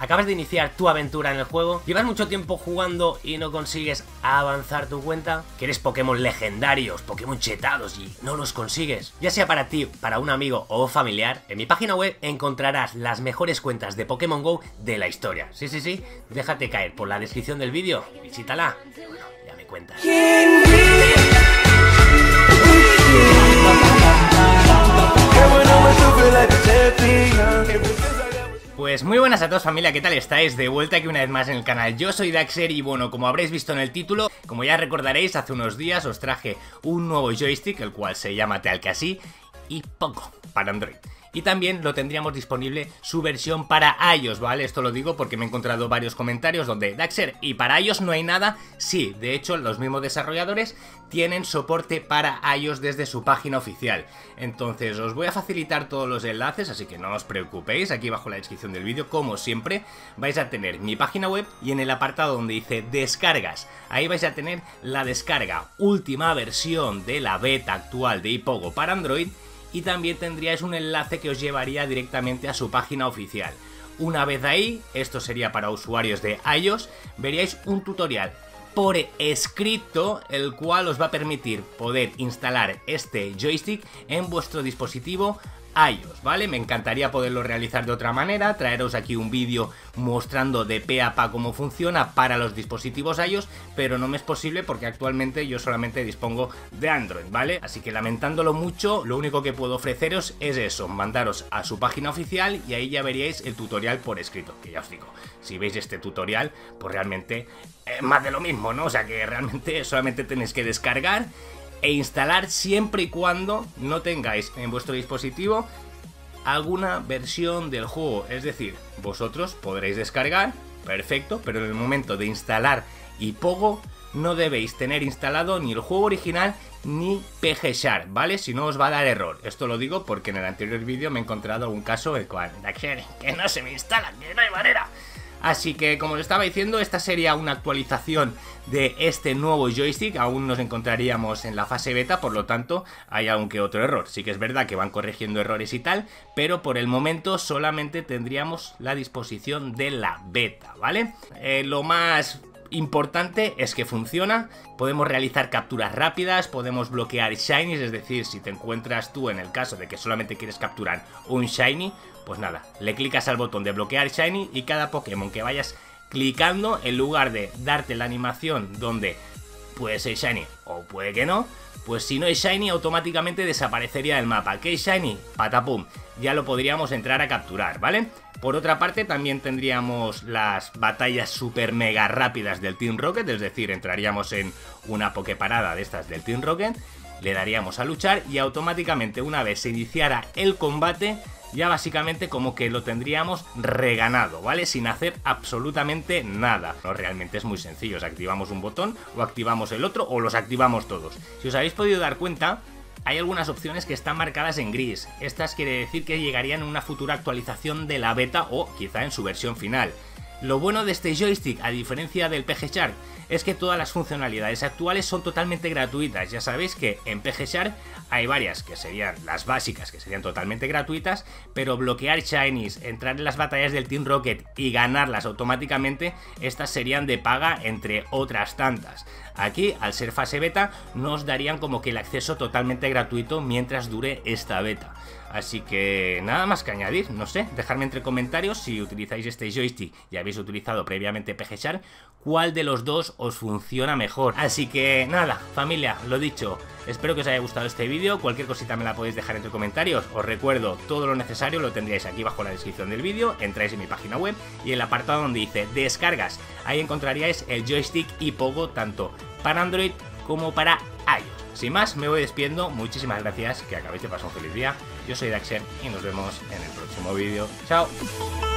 ¿Acabas de iniciar tu aventura en el juego? ¿Llevas mucho tiempo jugando y no consigues avanzar tu cuenta? ¿Quieres Pokémon legendarios, Pokémon chetados y no los consigues? Ya sea para ti, para un amigo o familiar, en mi página web encontrarás las mejores cuentas de Pokémon GO de la historia. Sí, déjate caer por la descripción del vídeo, visítala. Bueno, ya me cuentas. Pues muy buenas a todos, familia, ¿qué tal estáis? De vuelta aquí una vez más en el canal. Yo soy Daxer y bueno, como habréis visto en el título, como ya recordaréis, hace unos días os traje un nuevo joystick, el cual se llama Teal'c y Pogo para Android. Y también lo tendríamos disponible su versión para iOS, ¿vale? Esto lo digo porque me he encontrado varios comentarios donde Daxer, ¿y para iOS no hay nada? Sí, de hecho los mismos desarrolladores tienen soporte para iOS desde su página oficial. Entonces os voy a facilitar todos los enlaces, así que no os preocupéis, aquí bajo la descripción del vídeo, como siempre, vais a tener mi página web y en el apartado donde dice descargas, ahí vais a tener la descarga última versión de la beta actual de iPogo para Android. Y también tendríais un enlace que os llevaría directamente a su página oficial. Una vez ahí, esto sería para usuarios de iOS, veríais un tutorial por escrito, el cual os va a permitir poder instalar este joystick en vuestro dispositivo iOS, ¿vale? Me encantaría poderlo realizar de otra manera, traeros aquí un vídeo mostrando de pe a pa cómo funciona para los dispositivos iOS, pero no me es posible porque actualmente yo solamente dispongo de Android, ¿vale? Así que lamentándolo mucho, lo único que puedo ofreceros es eso, mandaros a su página oficial y ahí ya veríais el tutorial por escrito, que ya os digo, si veis este tutorial, pues realmente más de lo mismo, ¿no? O sea que realmente solamente tenéis que descargar e instalar siempre y cuando no tengáis en vuestro dispositivo alguna versión del juego. Es decir, vosotros podréis descargar, perfecto, pero en el momento de instalar iPogo no debéis tener instalado ni el juego original ni PGShark, ¿vale? Si no os va a dar error. Esto lo digo porque en el anterior vídeo me he encontrado algún caso el cual, que no se me instala, que no hay manera. Así que, como os estaba diciendo, esta sería una actualización de este nuevo joystick. Aún nos encontraríamos en la fase beta, por lo tanto hay algún que otro error. Sí que es verdad que van corrigiendo errores y tal, pero por el momento solamente tendríamos la disposición de la beta, ¿vale? Lo más importante es que funciona, podemos realizar capturas rápidas, podemos bloquear shinies, es decir, si te encuentras tú en el caso de que solamente quieres capturar un shiny, pues nada, le clicas al botón de bloquear shiny y cada Pokémon que vayas clicando, en lugar de darte la animación donde puede ser shiny o puede que no, pues si no es shiny automáticamente desaparecería del mapa. ¿Qué es shiny? Patapum, ya lo podríamos entrar a capturar, ¿vale? Por otra parte también tendríamos las batallas super mega rápidas del Team Rocket, es decir, entraríamos en una Poképarada de estas del Team Rocket, le daríamos a luchar y automáticamente una vez se iniciara el combate ya básicamente como que lo tendríamos reganado, ¿vale? Sin hacer absolutamente nada. No, realmente es muy sencillo, activamos un botón o activamos el otro o los activamos todos. Si os habéis podido dar cuenta, hay algunas opciones que están marcadas en gris. Estas quiere decir que llegarían en una futura actualización de la beta o quizá en su versión final. Lo bueno de este joystick, a diferencia del PGShark, es que todas las funcionalidades actuales son totalmente gratuitas. Ya sabéis que en PGShark hay varias que serían las básicas, que serían totalmente gratuitas, pero bloquear shinies, entrar en las batallas del Team Rocket y ganarlas automáticamente, estas serían de paga, entre otras tantas. Aquí, al ser fase beta, nos darían como que el acceso totalmente gratuito mientras dure esta beta. Así que nada más que añadir, no sé, dejadme entre comentarios si utilizáis este joystick y habéis utilizado previamente PGShark, cuál de los dos os funciona mejor. Así que nada, familia, lo dicho, espero que os haya gustado este vídeo, cualquier cosita me la podéis dejar entre comentarios, os recuerdo, todo lo necesario lo tendríais aquí bajo la descripción del vídeo, entráis en mi página web y en el apartado donde dice descargas, ahí encontraríais el joystick iPogo tanto para Android como para iOS. Sin más, me voy despidiendo, muchísimas gracias, que acabéis de pasar un feliz día, yo soy Daxer y nos vemos en el próximo vídeo, chao.